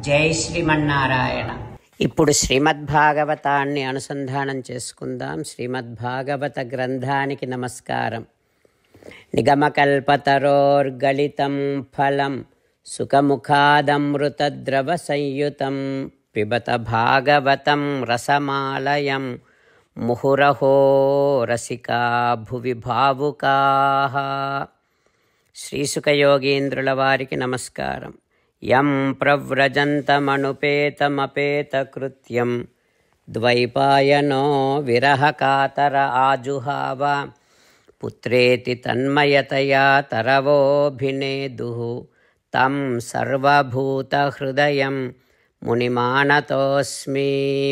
జై శ్రీమన్నారాయణ. ఇప్పుడు శ్రీమద్భాగవతాన్ని అనుసంధానం చేసుకుందాం. శ్రీమద్భాగవత గ్రంథానికి నమస్కారం. నిగమకల్పతరోర్గళితం ఫలం సుఖముఖాదమృతద్రవ సంయుతం పిబత భాగవతం రసమాలయం ముహురహో రసికా భువి భావుకాః. శ్రీసుఖయోగీంద్రుల వారికి నమస్కారం. యం ప్రవ్రజంతమనుపేతమపేతకృత్యం ద్వైపాయనో విరహకాతర ఆజుహావ పుత్రేతి తన్మయతయా తరవోభినేదుః తం సర్వభూతహృదయం మునిమానతోస్మి.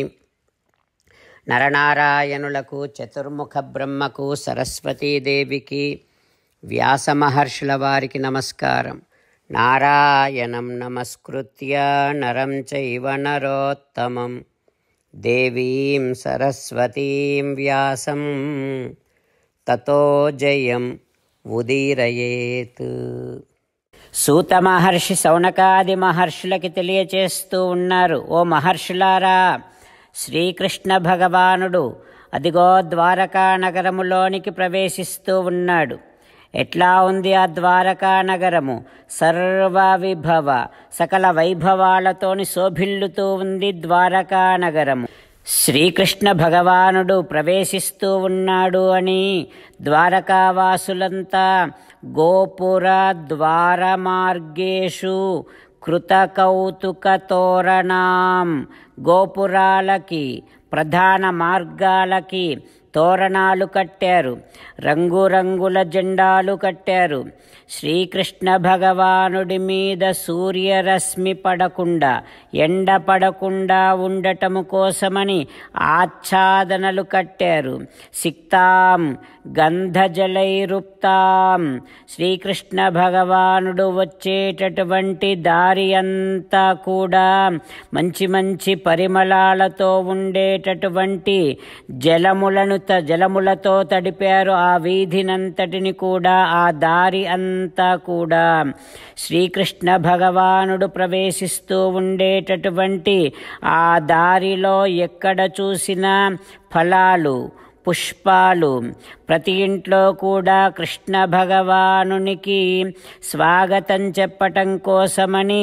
నరనారాయణులకు, చతుర్ముఖ బ్రహ్మకు, సరస్వతీదేవికి, వ్యాసమహర్షుల వారికి నమస్కారం. నారాయణం నమస్కృత్య నరం చైవ నరోత్తమం దేవీం సరస్వతీం వ్యాసం తతో జయం ఉదీరయేత్. సూత మహర్షి శౌనకాది మహర్షులకి తెలియచేస్తూ ఉన్నారు. ఓ మహర్షులారా, శ్రీకృష్ణ భగవానుడు అదిగో ద్వారకా నగరములోనికి ప్రవేశిస్తూ ఉన్నాడు. ఎట్లా ఉంది ఆ ద్వారకా నగరము? సర్వ విభవ సకల వైభవాలతోని శోభిల్లుతూ ఉంది ద్వారకా నగరము. శ్రీకృష్ణ భగవానుడు ప్రవేశిస్తూ ఉన్నాడు అని ద్వారకావాసులంతా గోపుర ద్వార మార్గేషు కృతకౌతుక తోరణాం, గోపురాలకి ప్రధాన మార్గాలకి తోరణాలు కట్టారు, రంగురంగుల జెండాలు కట్టారు. శ్రీకృష్ణ భగవానుడి మీద సూర్యరశ్మి పడకుండా, ఎండ పడకుండా ఉండటము కోసమని ఆచ్ఛాదనలు కట్టారు. సిక్తాం గంధజలైరుప్తాం, శ్రీకృష్ణ భగవానుడు వచ్చేటటువంటి దారి అంతా కూడా మంచి మంచి పరిమళాలతో ఉండేటటువంటి జలములతో తడిపారు. ఆ వీధినంతటిని కూడా, ఆ దారి అంతా కూడా శ్రీకృష్ణ భగవానుడు ప్రవేశిస్తూ ఉండేటటువంటి ఆ దారిలో ఎక్కడ చూసినా ఫలాలు, పుష్పాలు. ప్రతి ఇంట్లో కూడా కృష్ణ భగవానునికి స్వాగతం చెప్పటం కోసమని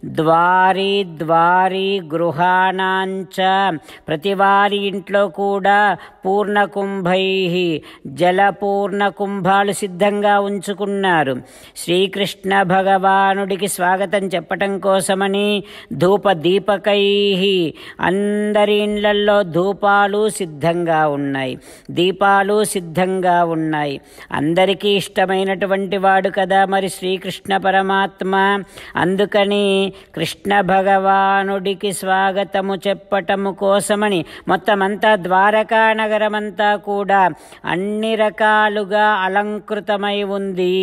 ద్వారి గృహాణాంచ, ప్రతి వారి ఇంట్లో కూడా పూర్ణకుంభై జలపూర్ణ కుంభాలు సిద్ధంగా ఉంచుకున్నారు. శ్రీకృష్ణ భగవానుడికి స్వాగతం చెప్పటం కోసమని ధూపదీపకై అందరి ఇళ్లల్లో ధూపాలు సిద్ధంగా ఉన్నాయి, దీపాలు సిద్ధంగా ఉన్నాయి. అందరికీ ఇష్టమైనటువంటి వాడు కదా మరి శ్రీకృష్ణ పరమాత్మ. అందుకని కృష్ణ భగవానుడికి స్వాగతము చెప్పటము కోసమని మొత్తమంతా ద్వారకా నగరమంతా కూడా అన్ని రకాలుగా అలంకృతమై ఉంది.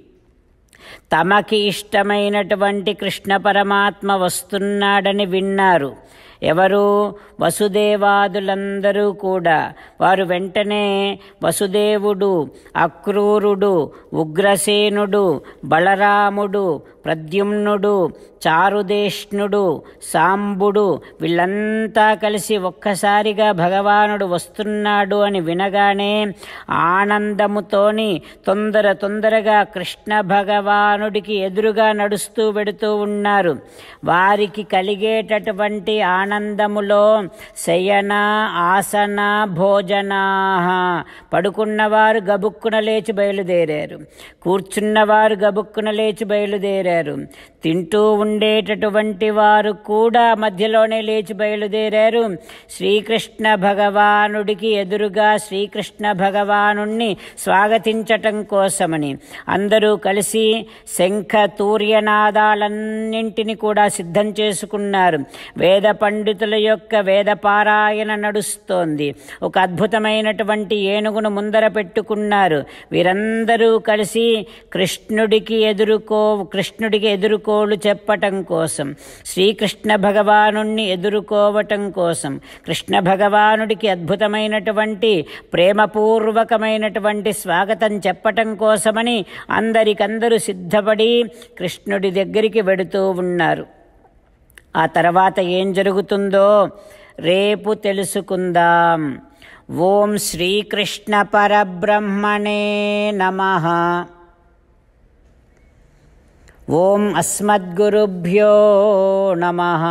తమకి ఇష్టమైనటువంటి కృష్ణ పరమాత్మ వస్తున్నాడని విన్నారు. ఎవరు? వసుదేవాదులందరూ కూడా. వారు వెంటనే వసుదేవుడు, అక్రూరుడు, ఉగ్రసేనుడు, బలరాముడు, ప్రద్యుమ్నుడు, చారుదేష్ణుడు, సాంబుడు వీళ్ళంతా కలిసి ఒక్కసారిగా భగవానుడు వస్తున్నాడు అని వినగానే ఆనందముతోని తొందరగా కృష్ణ భగవానుడికి ఎదురుగా నడుస్తూ వెడుతూ ఉన్నారు. వారికి కలిగేటటువంటి ఆనందములో శయన ఆసన భోజనా, పడుకున్నవారు గబుక్కున లేచి బయలుదేరారు, కూర్చున్నవారు గబుక్కున లేచి బయలుదేరారు, తింటూ ఉండేటటువంటి వారు కూడా మధ్యలోనే లేచి బయలుదేరారు. శ్రీకృష్ణ భగవానుడికి ఎదురుగా శ్రీకృష్ణ భగవానుణ్ణి స్వాగతించటం కోసమని అందరూ కలిసి శంఖ తూర్యనాదాలన్నింటినీ కూడా సిద్ధం చేసుకున్నారు. వేద పండితుల యొక్క వేద పారాయణ నడుస్తోంది. ఒక అద్భుతమైనటువంటి ఏనుగును ముందర పెట్టుకున్నారు. వీరందరూ కలిసి కృష్ణుడికి ఎదుర్కోలు చెప్పటం కోసం, శ్రీకృష్ణ భగవానుణ్ణి ఎదుర్కోవటం కోసం, కృష్ణ భగవానుడికి అద్భుతమైనటువంటి ప్రేమపూర్వకమైనటువంటి స్వాగతం చెప్పటం కోసమని అందరికందరూ సిద్ధపడి కృష్ణుడి దగ్గరికి వెడుతూ ఉన్నారు. ఆ తర్వాత ఏం జరుగుతుందో రేపు తెలుసుకుందాం. ఓం శ్రీకృష్ణ పరబ్రహ్మణే నమః. ఓం అస్మద్గురుభ్యో నమః.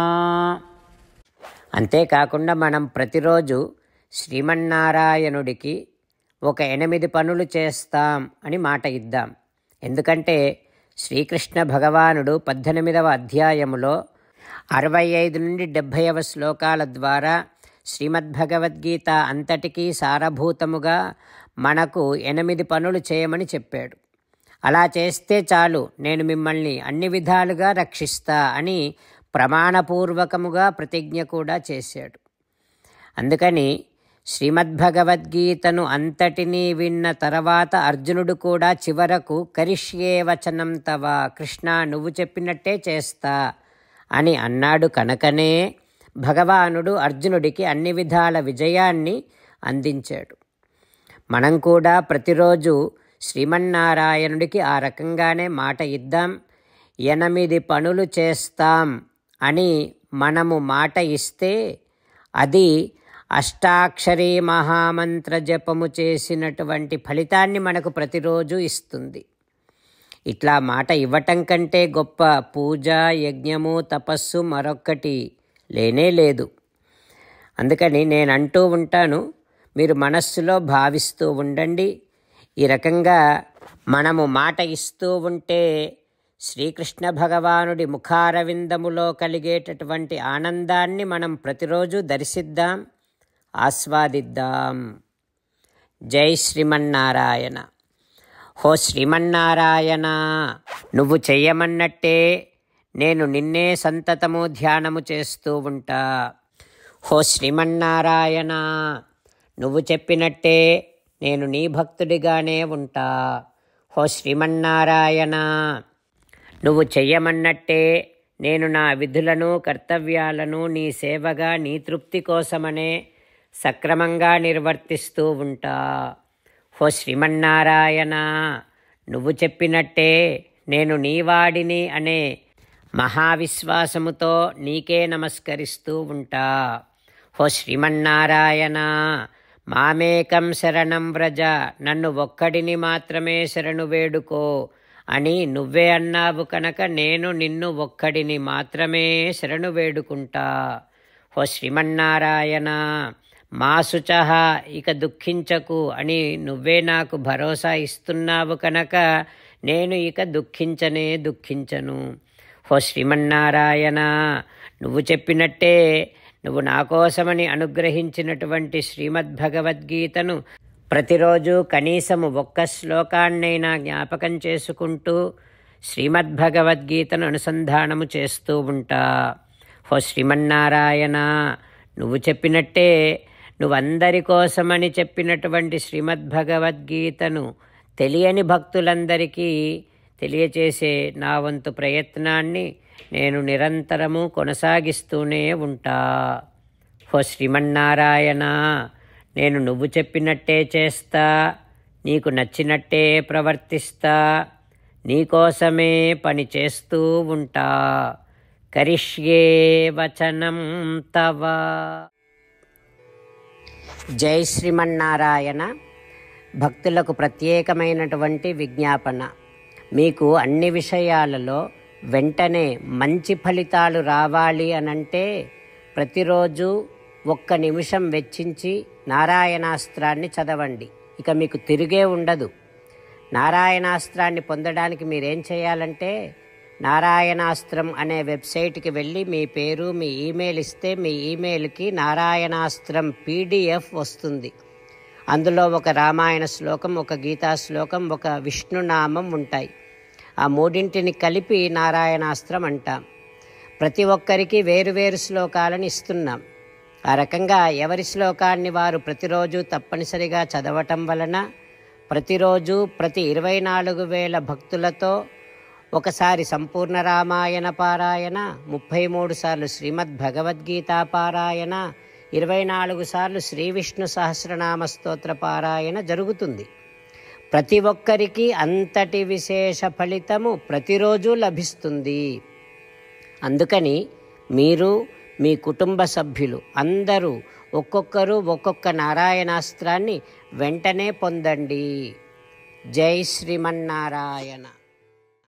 అంతేకాకుండా మనం ప్రతిరోజు శ్రీమన్నారాయణుడికి ఒక 8 పనులు చేస్తాం అని మాట ఇద్దాం. ఎందుకంటే శ్రీకృష్ణ భగవానుడు 18వ అధ్యాయములో 65 నుండి 70వ శ్లోకాల ద్వారా శ్రీమద్భగవద్గీత అంతటికీ సారభూతముగా మనకు 8 పనులు చేయమని చెప్పాడు. అలా చేస్తే చాలు, నేను మిమ్మల్ని అన్ని విధాలుగా రక్షిస్తా అని ప్రమాణపూర్వకముగా ప్రతిజ్ఞ కూడా చేశాడు. అందుకని శ్రీమద్భగవద్గీతను అంతటినీ విన్న తర్వాత అర్జునుడు కూడా చివరకు కరిష్యే వచనం తవ, కృష్ణ నువ్వు చెప్పినట్టే చేస్తా అని అన్నాడు. కనుకనే భగవానుడు అర్జునుడికి అన్ని విధాల విజయాన్ని అందించాడు. మనం కూడా ప్రతిరోజు శ్రీమన్నారాయణుడికి ఆ రకంగానే మాట ఇద్దాం. 8 పనులు చేస్తాం అని మనము మాట ఇస్తే అది అష్టాక్షరీ మహామంత్ర జపము చేసినటువంటి ఫలితాన్ని మనకు ప్రతిరోజు ఇస్తుంది. ఇట్లా మాట ఇవ్వటం కంటే గొప్ప పూజ, యజ్ఞము, తపస్సు మరొక్కటి లేనే లేదు. అందుకని నేను అంటూ ఉంటాను, మీరు మనస్సులో భావిస్తూ ఉండండి. ఈ రకంగా మనము మాట ఇస్తూ ఉంటే శ్రీకృష్ణ భగవానుడి ముఖారవిందములో కలిగేటటువంటి ఆనందాన్ని మనం ప్రతిరోజు దర్శిద్దాం, ఆస్వాదిద్దాం. జై శ్రీమన్నారాయణ. హో శ్రీమన్నారాయణ, నువ్వు చెయ్యమన్నట్టే నేను నిన్నే సంతతము ధ్యానము చేస్తూ ఉంటా. హో శ్రీమన్నారాయణ, నువ్వు చెప్పినట్టే నేను నీ భక్తుడిగానే ఉంటా. హో శ్రీమన్నారాయణ, నువ్వు చెయ్యమన్నట్టే నేను నా విధులను, కర్తవ్యాలను నీ సేవగా, నీ తృప్తి కోసమనే సక్రమంగా నిర్వర్తిస్తూ ఉంటా. హో శ్రీమన్నారాయణ, నువ్వు చెప్పినట్టే నేను నీవాడిని అనే మహావిశ్వాసముతో నీకే నమస్కరిస్తూ ఉంటా. హో శ్రీమన్నారాయణ, మామేకం శరణం వ్రజ, నన్ను ఒక్కడిని మాత్రమే శరణు వేడుకో అని నువ్వే అన్నావు కనుక నేను నిన్ను ఒక్కడిని మాత్రమే శరణు వేడుకుంటా. హో శ్రీమన్నారాయణ, మా శుచః, ఇక దుఃఖించకు అని నువ్వే నాకు భరోసా ఇస్తున్నావు కనుక నేను ఇక దుఃఖించను. హో శ్రీమన్నారాయణ, నువ్వు చెప్పినట్టే నువ్వు నా కోసమని అనుగ్రహించినటువంటి శ్రీమద్భగవద్గీతను ప్రతిరోజు కనీసము 1 శ్లోకాన్నైనా జ్ఞాపకం చేసుకుంటూ శ్రీమద్భగవద్గీతను అనుసంధానము చేస్తూ ఉంటా. హో శ్రీమన్నారాయణ, నువ్వు చెప్పినట్టే నువ్వందరి కోసమని చెప్పినటువంటి శ్రీమద్భగవద్గీతను తెలియని భక్తులందరికీ తెలియచేసే నా వంతు ప్రయత్నాన్ని నేను నిరంతరము కొనసాగిస్తూనే ఉంటా. హో శ్రీమన్నారాయణ, నేను నువ్వు చెప్పినట్టే చేస్తా, నీకు నచ్చినట్టే ప్రవర్తిస్తా, నీకోసమే పని చేస్తూ ఉంటా. కరిష్యే వచనం తవ. జై శ్రీమన్నారాయణ. భక్తులకు ప్రత్యేకమైనటువంటి విజ్ఞాపన. మీకు అన్ని విషయాలలో వెంటనే మంచి ఫలితాలు రావాలి అనంటే ప్రతిరోజు 1 నిమిషం వెచ్చించి నారాయణాస్త్రాన్ని చదవండి. ఇక మీకు తిరిగే ఉండదు. నారాయణాస్త్రాన్ని పొందడానికి మీరేం చేయాలంటే నారాయణాస్త్రం అనే వెబ్సైట్కి వెళ్ళి మీ పేరు, మీ ఈమెయిల్ ఇస్తే మీ ఈమెయిల్కి నారాయణాస్త్రం PDF వస్తుంది. అందులో ఒక రామాయణ శ్లోకం, ఒక గీతా శ్లోకం, ఒక విష్ణునామం ఉంటాయి. ఆ 3ంటిని కలిపి నారాయణాస్త్రం అంటాం. ప్రతి ఒక్కరికి వేరువేరు శ్లోకాలను ఇస్తున్నాం. ఆ రకంగా ఎవరి శ్లోకాన్ని వారు ప్రతిరోజు తప్పనిసరిగా చదవటం వలన ప్రతిరోజు ప్రతి 24,000 భక్తులతో ఒకసారి సంపూర్ణ రామాయణ పారాయణ, 33 సార్లు శ్రీమద్భగవద్గీత పారాయణ, 24 సార్లు శ్రీ విష్ణు సహస్రనామ స్తోత్ర పారాయణ జరుగుతుంది. ప్రతి ఒక్కరికి అంతటి విశేష ఫలితము ప్రతిరోజు లభిస్తుంది. అందుకని మీరు మీ కుటుంబ సభ్యులు అందరూ ఒక్కొక్కరు ఒక్కొక్క నారాయణాస్త్రాన్ని వెంటనే పొందండి. జై శ్రీమన్నారాయణ.